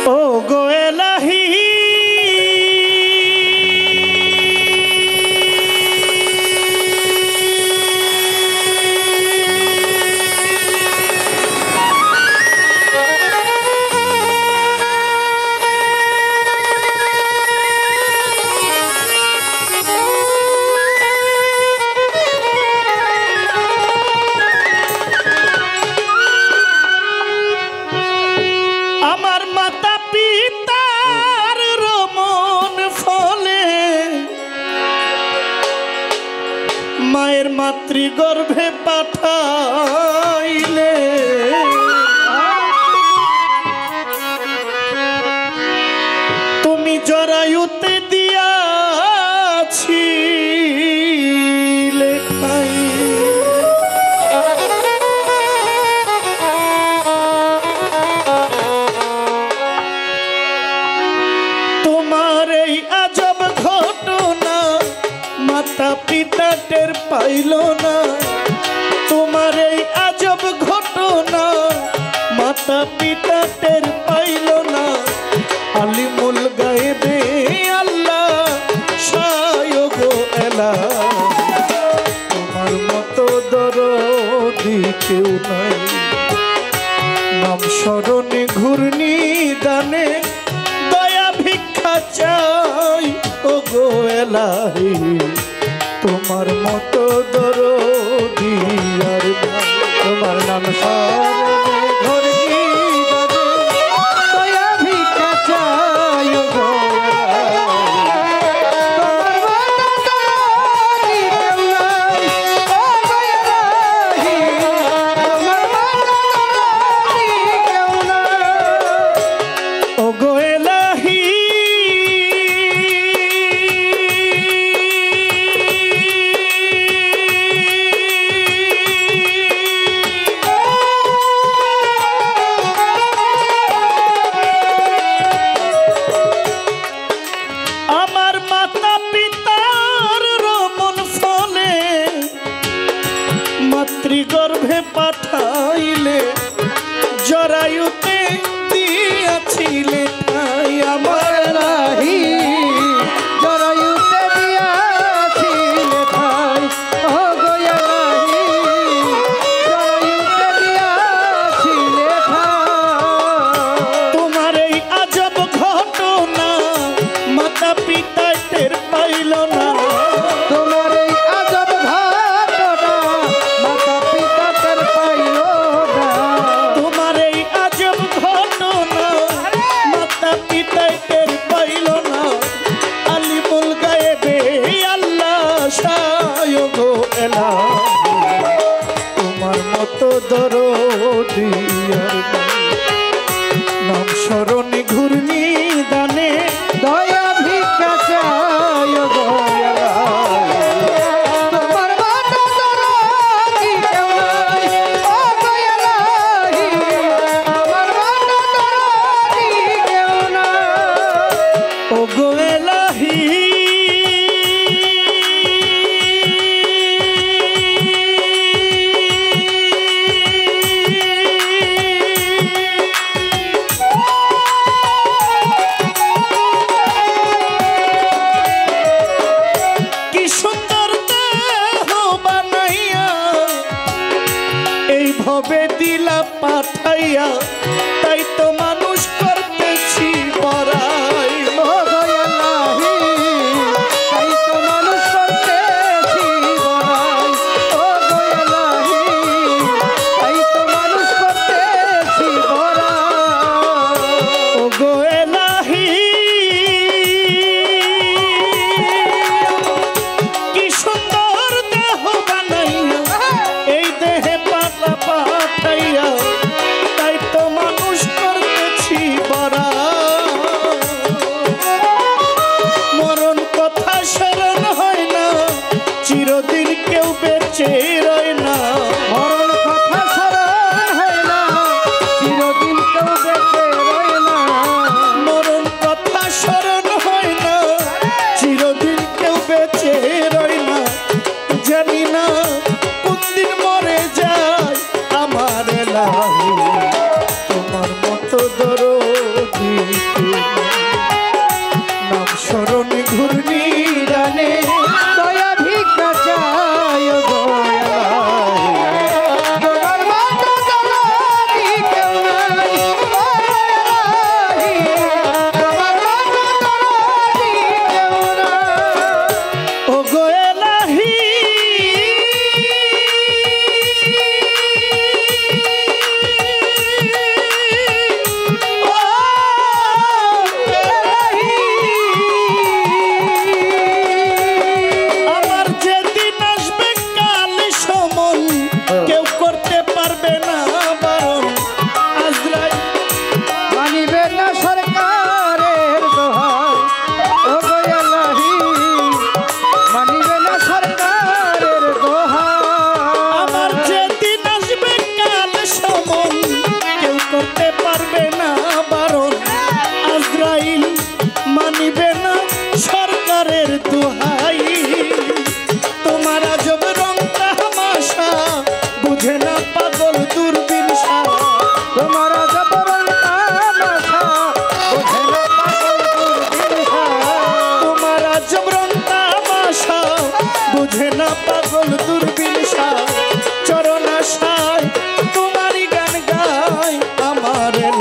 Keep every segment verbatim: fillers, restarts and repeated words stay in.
ও গো এলাহি মায়ের মাতৃগর্ভে পাঠাইলে তুমি জরায়ুতে দিয়াছিলে ঠাই তোমার এই আজব ঘটনা মাতা পিতা টের পাইল না তোমার এই আজব ঘটনা মাতা পিতা টের পাইল না আলিমুল গায়েবে আল্লাহ শায়গ এলা তোমার মতো দরদি কেউ নাই নাম স্মরণে ঘূর্ণি দানে দয়া ভিক্ষা চাই ও গো এলাহি তোমার মতো দরদি আর তোমার নাম স্মরণে ঘূর্ণি দানে দয়া ভিক্ষা চাই ও গো মাতৃগর্ভে পাঠাইলে জরায়ুতে দিয়াছিলে ঠাই আমার রাহি জরায়ুতে দিয়াছিলে ঠাই ও গো এলাহি জরায়ুতে দিয়াছিলে ঠাই তোমার এই আজব ঘটনা মাতা পিতা টের পাইল না তোমার এই আজব ঘটনা মাতা পিতা টের পাইল না তোমার এই আজব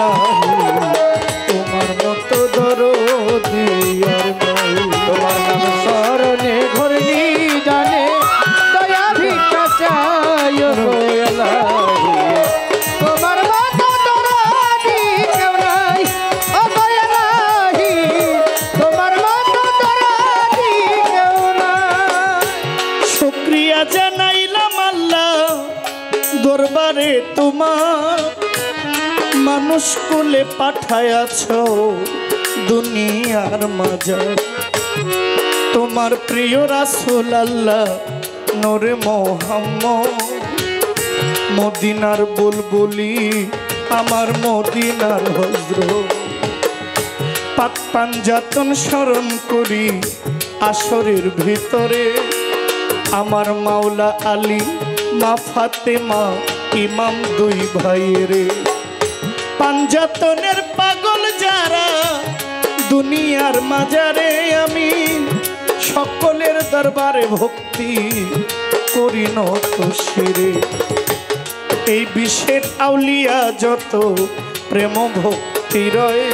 এলাহি তোমার মতো দরদি আর নাই। তোমার নাম স্মরণে ঘূর্ণি জানে দয়া ভিক্ষা চাই গো এলাহি তোমার মতো দরদি কেউ নাই ও গো এলাহি তোমার মতো দরদি কেউ নাই। শুকরিয়া জানাইলাম আল্লাহ দরবারে তোমার, মানুষ কোলে পাঠায়াছ দুনিয়ার মাঝার। তোমার প্রিয় রাসূল আল্লাহ নূরে মুহাম্মদ, মদিনার বুলবুলি আমার মদিনার হযরত। পাক পাঞ্জাতন স্মরণ করি আসরের ভিতরে, আমার মাওলা আলী মা ফাতেমা ইমাম দুই ভাইয়েরে। পাঞ্জাতনের পাগল যারা দুনিয়ার মাজারে, আমি সকলের দরবারে ভক্তি করি নত শিরে। এই বিশ্বের আউলিয়া যত প্রেম ভক্তি রয়ে,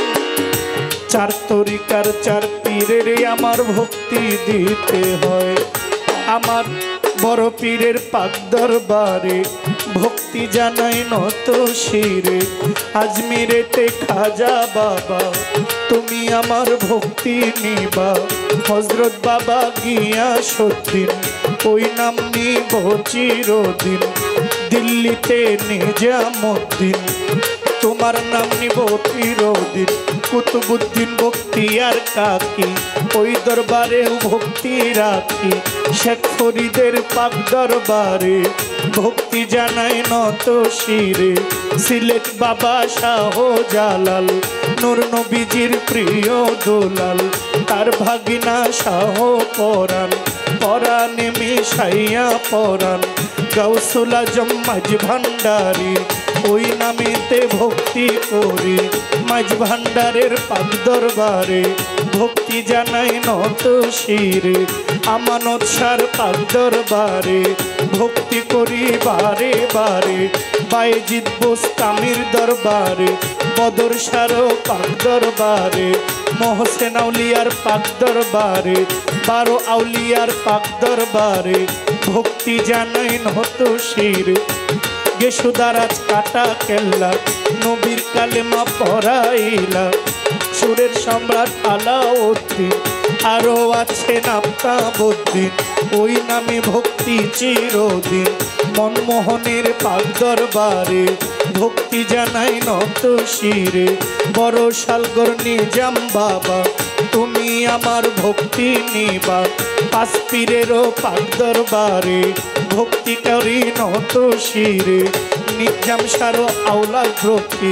চার তরিকার চার পীরের আমার ভক্তি দিতে হয়। আমার বড় পীরের পাক দরবারে ভক্তি জানাই নত শিরে। আজমিরেতে খাজা বাবা তুমি আমার ভক্তি নিবা, হযরত বাবা গিয়াসউদ্দিন ওই নাম নিব চিরদিন। দিল্লিতে নিজামুদ্দিন তোমার নাম নিব চিরদিন। কুতুবুদ্দিন বখতিয়ার কাকি ওই দরবারেও ভক্তি রাখি। শেখ ফরিদের পাক দরবারে ভক্তি জানাই নত শিরে। সিলেট বাবা শাহ জালাল নূর নবীজির প্রিয় দুলাল, তার ভাগিনা শাহ পরাণ পরাণে মিশাইয়া পরাণ। গাউসুল আজম মাঝ ভান্ডারী ওই নামেতে ভক্তি করি। মাঝ ভান্ডারের পাক দরবারে ভক্তি জানাই নত শিরে। আমানত সার পাক দরবারে ভক্তি করি বারে বারে। বাইজিদ বোস্তামির দরবারে বদর সার পাক দরবারে। মহসেন আউলিয়ার পাক দরবারে বারো আউলিয়ার পাক দরবারে ভক্তি জানাই নত শিরে। গেসুদারাজ কাটা কেল্লা নবীর কালেমা পড়াইলা। সুরের সম্রাট আলাউদ্দিন আরো আছে নাফতাবউদ্দিন ওই নামে ভক্তি চিরদিন। মনমোহনের পাক দরবারে ভক্তি জানাই নত শিরে। বড় শালগর নিজাম বাবা তুমি আমার ভক্তি নিবা। পাঁচ পীরেরও পাক দরবারে ভক্তি করি নত শিরে। নিজাম সারো আওলা ভক্তি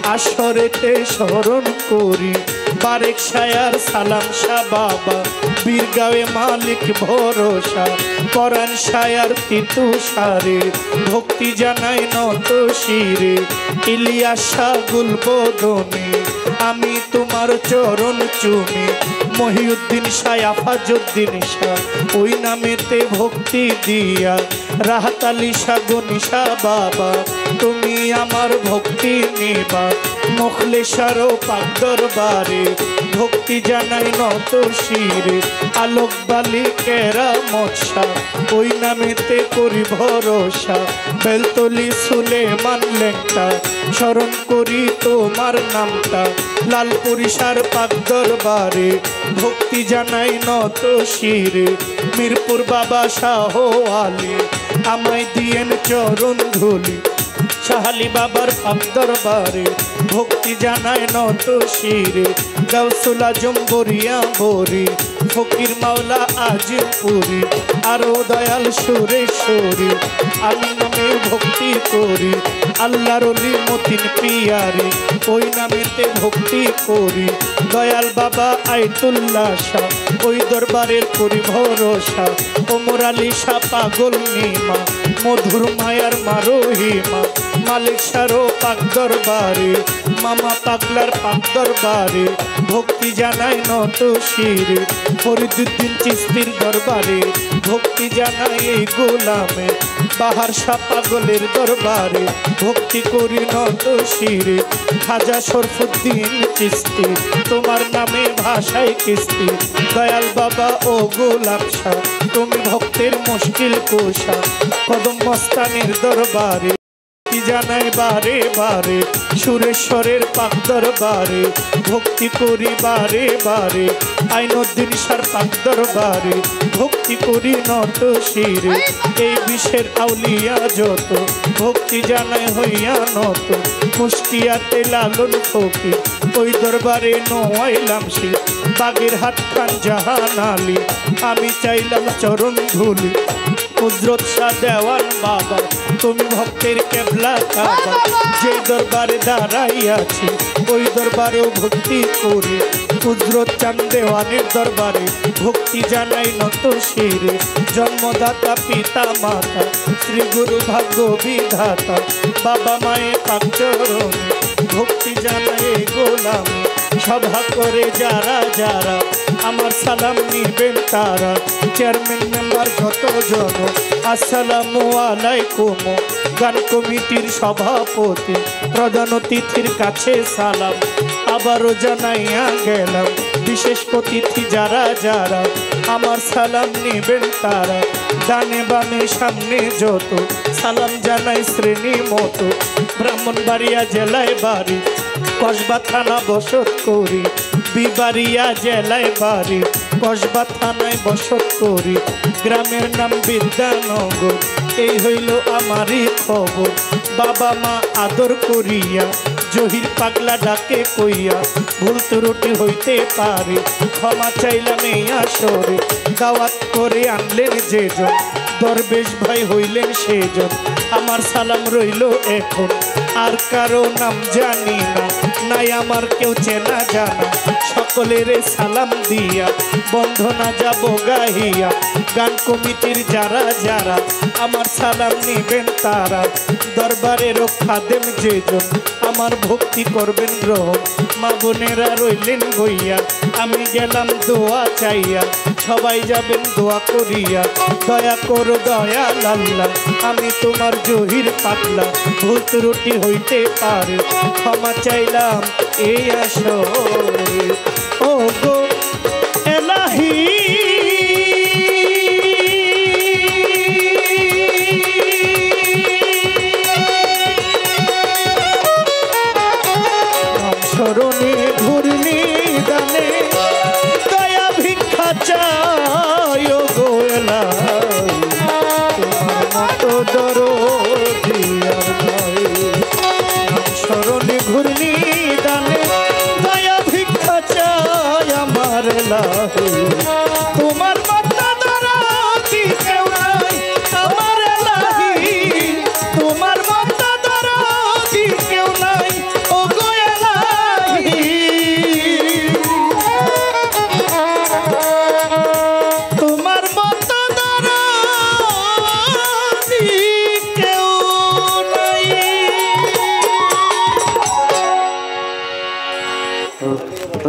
আসরেতে স্মরণ করি। বারেক শায়ার সালাম শাহ বাবা বীরগাঁওয়ে মালিক ভরসা। পরাণ শায়ার তিতু সারে ভক্তি জানাই নত শিরে। ইলিয়াস শাহ গুলবদনে আমি তোমার চরণ চুমি। মহিউদ্দিন শাহ আফাজউদ্দিন শাহ ওই নামেতে ভক্তি দিয়া। রাহাত আলী শাহ গনিশা বাবা তুমি আমার ভক্তি নিবা। মুখলেসারও পাক দরবারে ভক্তি জানাই নত শিরে। আলোক বালি কেরামত শাহ ওই নামেতে করি ভরসা। বেলতলি সুলেমান লেংটা স্মরণ করি তোমার নামটা। লালপুরিশার পাক দরবারে ভক্তি জানাই নত শিরে। মিরপুর বাবা শাহ আলী আমায় দিয়েন চরণ ধুলি। শাহালি বাবার পাক দরবারে ভক্তি জানায় নত শিরে। গাউসুল আজম বরিয়া বরি ফকির মাওলা আজিমপুরি। আরো দয়াল সুরেশ্বরী আমি নামে ভক্তি করি। আল্লাহর ওলি মতিন পিয়ারি ওই নামেতে ভক্তি করি। দয়াল বাবা আইতুল্লাহ শাহ ওই দরবারের করি ভরসা। ওমর আলী শাহ পাগল নিমা মধুর মায়ার মারোহিমা। মালিক সারো পাক দরবারে মামা পাগলার পাক দরবারে ভক্তি জানাই নত শিরে ফরিদুদ্দিন চিস্তির দরবারে ভক্তি জানাই এই গোলামে বাহার শাহ পাগলের দরবারে ভক্তি করি নত শিরে খাজা শরফুদ্দিন চিস্তি তোমার নামে ভাষায় কিস্তি দয়াল বাবা ও গোলাপ শাহ তুমি ভক্তের মুশকিল কোষা কদম মস্তানের দরবারে ভক্তি জানাই বারে বারে সুরেশ্বরের পাক দরবারে ভক্তি করি বারে বারে আইনুদ্দিন শাহর পাক দরবারে ভক্তি করি নত শিরে এই বিশ্বের আউলিয়া যত ভক্তি জানাই হইয়া নত মুষ্টিয়াতে লালন ফকির ওই দরবারে নোয়াইলাম শীত বাগের হাট খান জাহান আলী আমি চাইলাম চরণ ধুলি কুদরত শাহ দেওয়ান বাবা তুমি ভক্তের কেবলা কাবা যে দরবারে দাঁড়াইয়াছি ওই দরবারেও ভক্তি করি কুদরত চান দেওয়ানের দরবারে ভক্তি জানাই নত শিরে জন্মদাতা পিতা মাতা শ্রী গুরু ভাগ্য বিধাতা বাবা মায়ের পাক চরণে ভক্তি জানাই গোলামে সভা করে যারা যারা আমার সালাম নিবেন তারা চেয়ারম্যান মেম্বার যত জন আসসালামু আলাইকুম গান কমিটির সভাপতি প্রধান অতিথির কাছে সালাম আবারও জানাইয়া গেলাম বিশেষ অতিথি যারা যারা আমার সালাম নিবেন তারা ডানে বামে সামনে যত সালাম জানাই শ্রেণী মতো ব্রাহ্মণবাড়িয়া জেলায় বাড়ি কসবা থানা বসত করি বিবাড়িয়া জেলায় বাড়ি কসবা থানায় বসত করি গ্রামের নাম বিদ্যানগর এই হইল আমারই খবর বাবা মা আদর করিয়া জহির পাগলা ডাকে কইয়া ভুল ত্রুটি হইতে পারে ক্ষমা চাইলাম এই আসরে দাওয়াত করে আনলেন যেজন দরবেশ ভাই হইলেন সেজন আমার সালাম রইল এখন আর কারো নাম জানি না নাই আমার কেউ চেনা জানা সকলের সালাম দিয়া বন্ধনা যাব গাহিয়া গান কমিটির যারা যারা আমার সালাম নিবেন তারা দরবারের খাদেম যেজন আমার ভক্তি করবেন গ্রহণ মা বোনেরা রইলেন বইয়া আমি গেলাম দোয়া চাইয়া সবাই যাবেন দোয়া করিয়া দয়া করো দয়া লাল্লা আমি তোমার জহির পাতলা ভুল ত্রুটি হইতে পারে ক্ষমা চাইলাম এই আসরে ও গো এলাহি শরণে ঘূর্ণি দানে দয়া ভিক্ষা চাই ও গো এলাহি তোমার মতো দরদি আর নাই শরণে ঘূর্ণি দানে দয়া ভিক্ষা চাই আমার এলাহি তোমার মতো দরদি কেউ নাই আমার এলাহি তোমার মতো দরদি কেউ নাই ও গো এলাহি তোমার মতো দরদি কেউ নাই